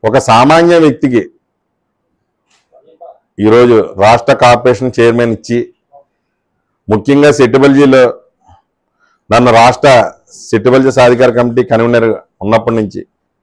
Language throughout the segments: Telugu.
ఒక సామాన్య వ్యక్తికి ఈరోజు రాష్ట్ర కార్పొరేషన్ చైర్మన్ ఇచ్చి, ముఖ్యంగా సెట్టిబల్జీలో నన్ను రాష్ట్ర సెట్టిబల్జీ సాధికార కమిటీ కన్వీనర్ ఉన్నప్పటి నుంచి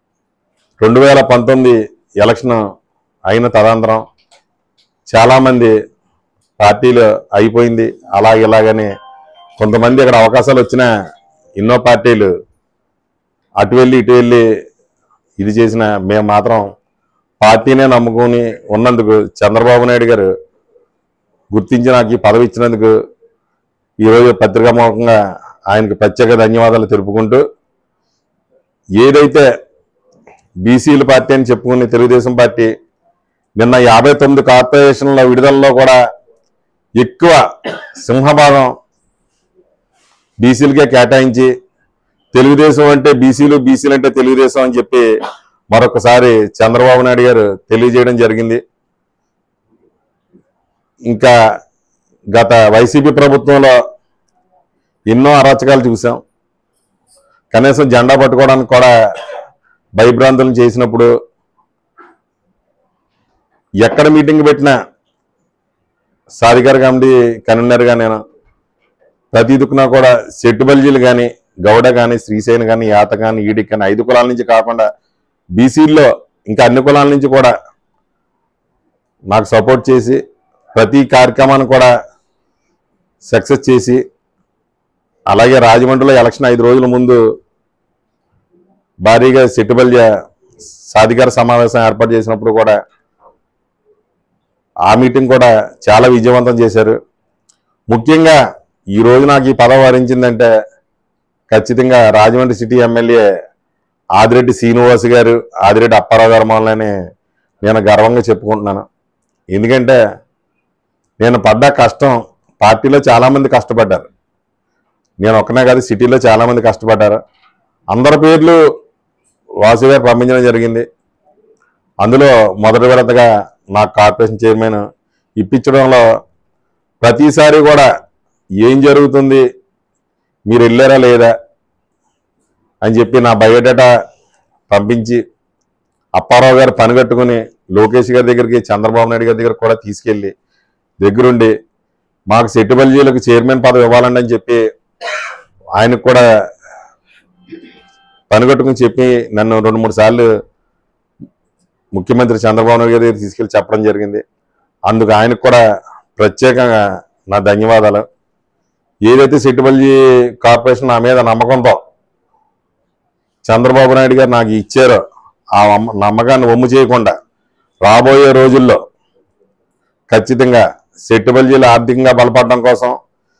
2019 ఎలక్షన్ అయిన తదనంతరం చాలామంది పార్టీలు అయిపోయింది ఇలాగని కొంతమంది అక్కడ అవకాశాలు వచ్చిన ఎన్నో పార్టీలు అటు వెళ్ళి ఇటు వెళ్ళి ఇది చేసిన మేము మాత్రం పార్టీనే నమ్ముకొని ఉన్నందుకు చంద్రబాబు నాయుడు గారు గుర్తించి నాకు ఈ పదవి ఇచ్చినందుకు ఈరోజు పత్రికాముఖంగా ఆయనకు ప్రత్యేక ధన్యవాదాలు తెలుపుకుంటూ, ఏదైతే బీసీల పార్టీ అని చెప్పుకునే తెలుగుదేశం పార్టీ నిన్న 59 కార్పొరేషన్ల విడుదలలో కూడా ఎక్కువ సింహభాగం బీసీలకే కేటాయించి, తెలుగుదేశం అంటే బీసీలు, బీసీలు అంటే తెలుగుదేశం అని చెప్పి మరొకసారి చంద్రబాబు నాయుడు గారు తెలియజేయడం జరిగింది. ఇంకా గత వైసీపీ ప్రభుత్వంలో ఎన్నో అరాచకాలు చూసాం. కనీసం జెండా పట్టుకోవడానికి కూడా భయభ్రాంతులను చేసినప్పుడు, ఎక్కడ మీటింగ్ పెట్టినా సాధికార కమిటీ కన్వీనర్గా నేను ప్రతి దిక్కున కూడా సెట్టిబల్జీలు కానీ, గౌడ కానీ, శ్రీశైన్ కానీ, యాత కానీ, ఈడి కానీ 5 కులాల నుంచి కాకుండా బీసీల్లో ఇంకా అన్ని కులాల నుంచి కూడా నాకు సపోర్ట్ చేసి ప్రతి కార్యక్రమాన్ని కూడా సక్సెస్ చేసి, అలాగే రాజమండ్రిలో ఎలక్షన్ 5 రోజుల ముందు భారీగా సెట్టిబల్జీ సాధికార సమావేశం ఏర్పాటు చేసినప్పుడు కూడా ఆ మీటింగ్ కూడా చాలా విజయవంతం చేశారు. ముఖ్యంగా ఈరోజు నాకు ఈ పదవి వరించిందంటే ఖచ్చితంగా రాజమండ్రి సిటీ ఎమ్మెల్యే ఆదిరెడ్డి శ్రీనివాస్ గారు, ఆదిరెడ్డి అప్పారావు గారు వల్లనే నేను గర్వంగా చెప్పుకుంటున్నాను. ఎందుకంటే నేను పడ్డ కష్టం, పార్టీలో చాలామంది కష్టపడ్డారు, నేను ఒక్కనే కాదు సిటీలో చాలామంది కష్టపడ్డారు. అందరి పేర్లు వాసు గారు పంపించడం జరిగింది. అందులో మొదటి విడతగా నాకు కార్పొరేషన్ చైర్మన్ ఇప్పించడంలో ప్రతిసారి కూడా ఏం జరుగుతుంది, మీరు వెళ్ళారా లేదా అని చెప్పి నా బయోడేటా పంపించి అప్పారావు గారు పనిగట్టుకుని లోకేష్ గారి దగ్గరికి, చంద్రబాబు నాయుడు గారి దగ్గర కూడా తీసుకెళ్ళి దగ్గరుండి మాకు సెట్టిబల్జీలకు చైర్మన్ పదవి ఇవ్వాలండి అని చెప్పి ఆయనకు కూడా పనిగట్టుకుని చెప్పి నన్ను 2-3 సార్లు ముఖ్యమంత్రి చంద్రబాబు నాయుడు గారి దగ్గర తీసుకెళ్ళి చెప్పడం జరిగింది. అందుకు ఆయనకు కూడా ప్రత్యేకంగా నా ధన్యవాదాలు. ఏదైతే సెట్టిబల్జీ కార్పొరేషన్ నా మీద నమ్మకంతో చంద్రబాబు నాయుడు గారు నాకు ఇచ్చారో ఆ నమ్మకాన్ని వమ్ము చేయకుండా రాబోయే రోజుల్లో ఖచ్చితంగా సెట్టిబల్జీలు ఆర్థికంగా బలపడడం కోసం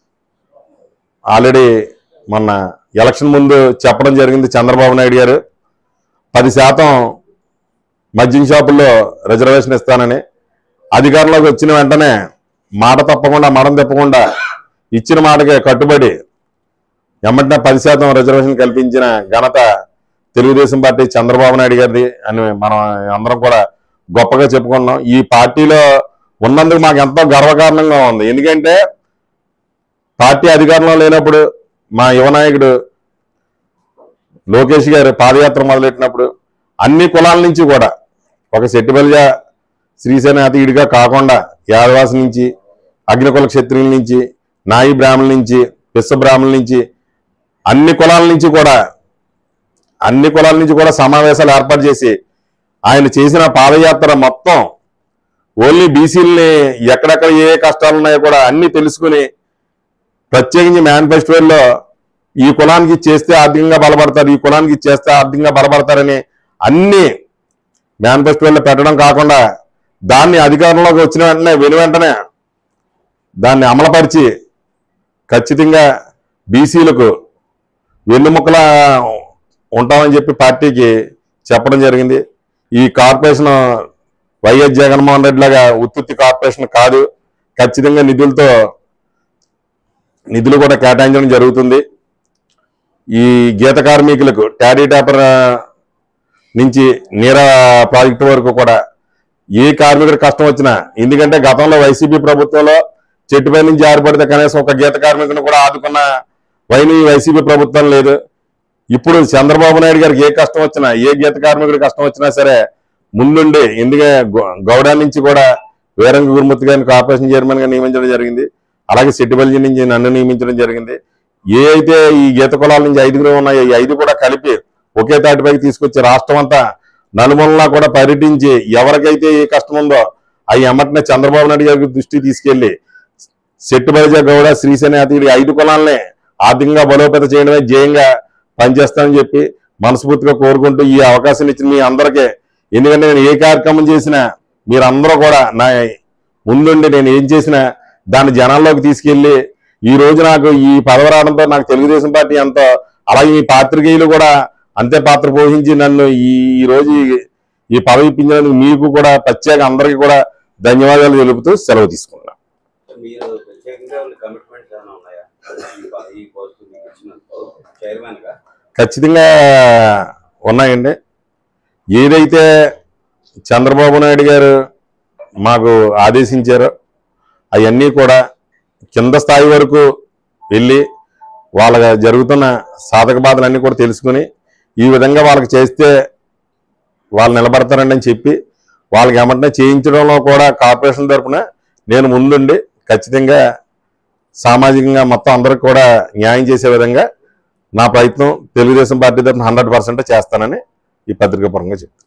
ఆల్రెడీ మొన్న ఎలక్షన్ ముందు చెప్పడం జరిగింది చంద్రబాబు నాయుడు గారు 10% మద్యం షాపుల్లో రిజర్వేషన్ ఇస్తానని. అధికారంలోకి వచ్చిన వెంటనే మాట తప్పకుండా మడం తిప్పకుండా ఇచ్చిన మాటకే కట్టుబడి ఎమ్మటనే 10% రిజర్వేషన్ కల్పించిన ఘనత తెలుగుదేశం పార్టీ చంద్రబాబు నాయుడు గారిది అని మనం అందరం కూడా గొప్పగా చెప్పుకున్నాం. ఈ పార్టీలో ఉన్నందుకు మాకు ఎంతో గర్వకారణంగా ఉంది. ఎందుకంటే పార్టీ అధికారంలో లేనప్పుడు మా యువ నాయకుడు లోకేష్ గారు పాదయాత్ర మొదలెట్టినప్పుడు అన్ని కులాల నుంచి కూడా ఒక సెట్టిబల్జీ శ్రీశైన అతీయుడిగా కాకుండా యాదవాసి నుంచి, అగ్నికుల క్షత్రియుల నుంచి, నాయి బ్రాహ్మణుల నుంచి, విశ్వ బ్రాహ్మణుల నుంచి అన్ని కులాల నుంచి కూడా సమావేశాలు ఏర్పాటు చేసి ఆయన చేసిన పాదయాత్ర మొత్తం ఓన్లీ బీసీలని ఎక్కడెక్కడ ఏ కష్టాలు ఉన్నాయో కూడా అన్ని తెలుసుకుని ప్రత్యేకించి మేనిఫెస్టోలో ఈ కులానికి చేస్తే ఆర్థికంగా బలపడతారు, ఈ కులానికి చేస్తే ఆర్థికంగా బలపడతారని అన్ని మేనిఫెస్టోలో పెట్టడం కాకుండా దాన్ని అధికారంలోకి వచ్చిన వెంటనే దాన్ని అమలుపరిచి ఖచ్చితంగా బీసీలకు వెన్నుముక్కల ఉంటామని చెప్పి పార్టీకి చెప్పడం జరిగింది. ఈ కార్పొరేషన్ వైఎస్ జగన్మోహన్ రెడ్డి లాగా ఉత్తుత్తి కార్పొరేషన్ కాదు, ఖచ్చితంగా నిధులు కూడా కేటాయించడం జరుగుతుంది. ఈ గీత కార్మికులకు టాడీ టాపర్ నుంచి నీరా ప్రాజెక్టు వరకు కూడా ఏ కార్మికుడి కష్టం వచ్చినా, ఎందుకంటే గతంలో వైసీపీ ప్రభుత్వంలో చెట్టుపై నుంచి జారిపడితే కనీసం ఒక గీత కార్మికుని కూడా ఆదుకున్న వైసీపీ ప్రభుత్వం లేదు. ఇప్పుడు చంద్రబాబు నాయుడు గారికి ఏ కష్టం వచ్చినా, ఏ గీత కార్మికుడి కష్టం వచ్చినా సరే ముందుండి ఎందుకంటే గౌడ నుంచి కూడా వీరంగ గురుమూర్తి గారిని కార్పొరేషన్ చైర్మన్ గా నియమించడం జరిగింది. అలాగే సెట్టిబల్జీ నుంచి నన్ను నియమించడం జరిగింది. ఏ అయితే ఈ గీత కులాల నుంచి 5 ఉన్నాయో ఈ 5 కూడా కలిపి ఒకే తాటిపైకి తీసుకొచ్చి రాష్ట్రం అంతా నలుమూలలా కూడా పర్యటించి ఎవరికైతే ఏ కష్టం ఉందో అవి ఎమ్మటనే చంద్రబాబు నాయుడు గారికి దృష్టికి తీసుకెళ్లి సెట్టిబల్జ గౌడ శ్రీసేన అతడి 5 కులాలనే ఆర్థికంగా బలోపేత చేయడమే ధ్యేయంగా పనిచేస్తామని చెప్పి మనస్ఫూర్తిగా కోరుకుంటూ ఈ అవకాశం ఇచ్చిన మీ అందరికీ, ఎందుకంటే నేను ఏ కార్యక్రమం చేసినా మీరందరూ కూడా నా ముందుండి నేను ఏం చేసినా దాన్ని జనాల్లోకి తీసుకెళ్లి ఈ రోజు నాకు ఈ పదవి రావడంతో నాకు తెలుగుదేశం పార్టీ ఎంతో, అలాగే ఈ పాత్రికేయులు కూడా అంతే పాత్ర పోషించి నన్ను ఈ రోజు ఈ పదవి ఇప్పించినందుకు మీకు కూడా ప్రత్యేక అందరికీ కూడా ధన్యవాదాలు తెలుపుతూ సెలవు తీసుకున్నాను. ఖచ్చితంగా ఉన్నాయండి. ఏదైతే చంద్రబాబు నాయుడు గారు మాకు ఆదేశించారో అవన్నీ కూడా కింద స్థాయి వరకు వెళ్ళి వాళ్ళ జరుగుతున్న సాధక బాధలన్నీ కూడా తెలుసుకుని ఈ విధంగా వాళ్ళకి చేస్తే వాళ్ళు నిలబడతారండి అని చెప్పి వాళ్ళకి ఏమంటే చేయించడంలో కూడా కార్పొరేషన్ తరఫున నేను ముందుండి ఖచ్చితంగా సామాజికంగా మొత్తం అందరికి కూడా న్యాయం చేసే విధంగా నా ప్రయత్నం తెలుగుదేశం పార్టీ తరఫున 100% చేస్తానని ఈ పత్రికా పరంగా చెప్తాను.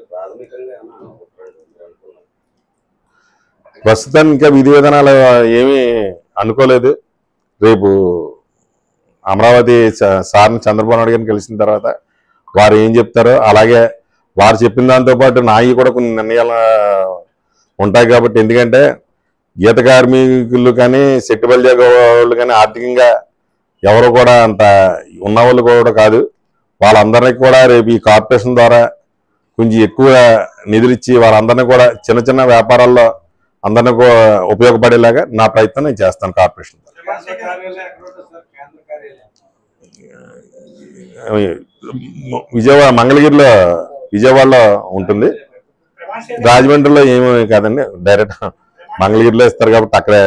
ప్రస్తుతానికి ఇంకా విధి విధానాలు ఏమీ అనుకోలేదు. రేపు అమరావతి సార్ని చంద్రబాబు నాయుడు గారిని కలిసిన తర్వాత వారు ఏం చెప్తారో, అలాగే వారు చెప్పిన దాంతోపాటు నాయి కూడా కొన్ని నిర్ణయాలు ఉంటాయి. కాబట్టి ఎందుకంటే గీత కార్మికులు కానీ సెట్టిబల్జ వాళ్ళు కానీ ఆర్థికంగా ఎవరు కూడా అంత ఉన్నవాళ్ళు కూడా కాదు. వాళ్ళందరినీ కూడా రేపు ఈ కార్పొరేషన్ ద్వారా కొంచెం ఎక్కువ నిధులు ఇచ్చి వాళ్ళందరినీ కూడా చిన్న చిన్న వ్యాపారాల్లో అందరినీ ఉపయోగపడేలాగా నా ప్రయత్నం నేను చేస్తాను. కార్పొరేషన్ విజయవాడలో ఉంటుంది. రాజమండ్రిలో ఏమీ కాదండి, డైరెక్ట్ మంగళగిరిలో ఇస్తారు కాబట్టి అక్కడే.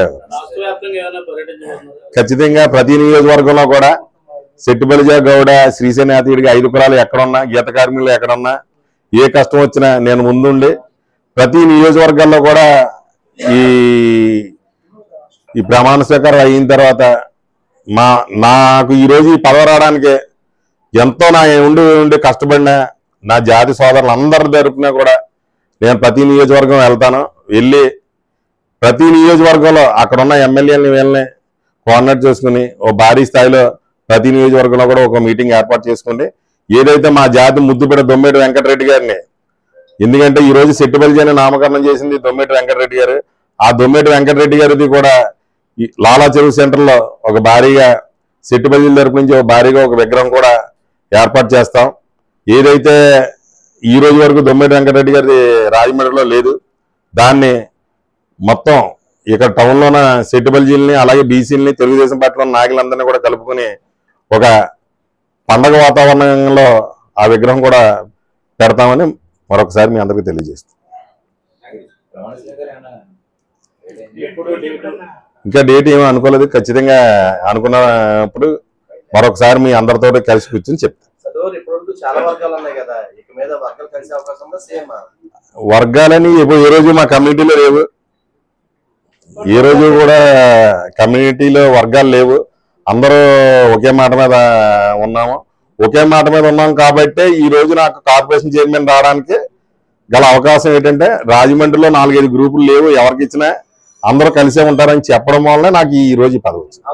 ఖచ్చితంగా ప్రతి నియోజకవర్గంలో కూడా సెట్టిబల్జ గౌడ శ్రీసేన అతడికి 5 కులాలు ఎక్కడున్నా, గీత కార్మికులు ఎక్కడున్నా, ఏ కష్టం వచ్చినా నేను ముందుండి ప్రతి నియోజకవర్గాల్లో కూడా ఈ ప్రమాణ స్వీకారం అయిన తర్వాత నాకు ఈరోజు ఈ పదవి రావడానికి ఎంతో నా ఉండి కష్టపడిన నా జాతి సోదరులు అందరి తరపున కూడా నేను ప్రతి నియోజకవర్గం వెళ్తాను. వెళ్ళి ప్రతి నియోజకవర్గంలో అక్కడ ఉన్న ఎమ్మెల్యేలని వీళ్ళని కోఆర్డినేట్ చేసుకుని ఓ భారీ స్థాయిలో ప్రతి నియోజకవర్గంలో కూడా ఒక మీటింగ్ ఏర్పాటు చేసుకుని ఏదైతే మా జాతి ముద్దుబిడ్డ దొమ్మేటి వెంకటరెడ్డి గారిని, ఎందుకంటే ఈ రోజు సెట్టిబల్జీ అని నామకరణం చేసింది దొమ్మేటి వెంకటరెడ్డి గారు. ఆ దొమ్మేటి వెంకటరెడ్డి గారిది కూడా లాలా చెరువు సెంటర్లో ఒక భారీగా సెట్టిబల్జీల తరపు నుంచి ఒక భారీగా ఒక విగ్రహం కూడా ఏర్పాటు చేస్తాం. ఏదైతే ఈ రోజు వరకు దొమ్మేటి వెంకటరెడ్డి గారిది రాజమండ్రిలో లేదు, దాన్ని మొత్తం ఇక్కడ టౌన్లోన సెట్టిబల్జీలని అలాగే బీసీలని తెలుగుదేశం పార్టీలో నాయకులందరినీ కూడా కలుపుకొని ఒక పండగ వాతావరణంలో ఆ విగ్రహం కూడా పెడతామని మరొకసారి మీ అందరికీ తెలియజేస్తాం. ఇంకా డేట్ ఏమీ అనుకోలేదు. ఖచ్చితంగా అనుకున్నప్పుడు మరొకసారి మీ అందరితో కలిసి కూర్చొని చెప్తాను. వర్గాలని ఏ రోజు మా కమ్యూనిటీలో లేవు, ఏ రోజు కూడా కమ్యూనిటీలో వర్గాలు లేవు. అందరూ ఒకే మాట మీద ఉన్నాము. ఒకే మాట మీద ఉన్నాం కాబట్టి ఈ రోజు నాకు కార్పొరేషన్ చైర్మన్ రావడానికి గల అవకాశం ఏంటంటే రాజమండ్రిలో 4-5 గ్రూపులు లేవు, ఎవరికి ఇచ్చినా అందరూ కలిసే ఉంటారని చెప్పడం వల్ల నాకు ఈ రోజు పదవి వచ్చింది.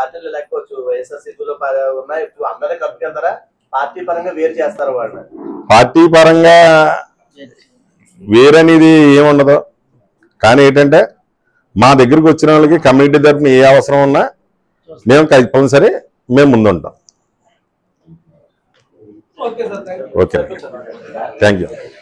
పార్టీ పరంగా వేరనేది ఏముండదు, కానీ ఏంటంటే మా దగ్గరికి వచ్చిన వాళ్ళకి కమ్యూనిటీ తరఫున ఏ అవసరం ఉన్నా మేము కంపల్సరీ మేము ముందుంటాం. Okay, thank you.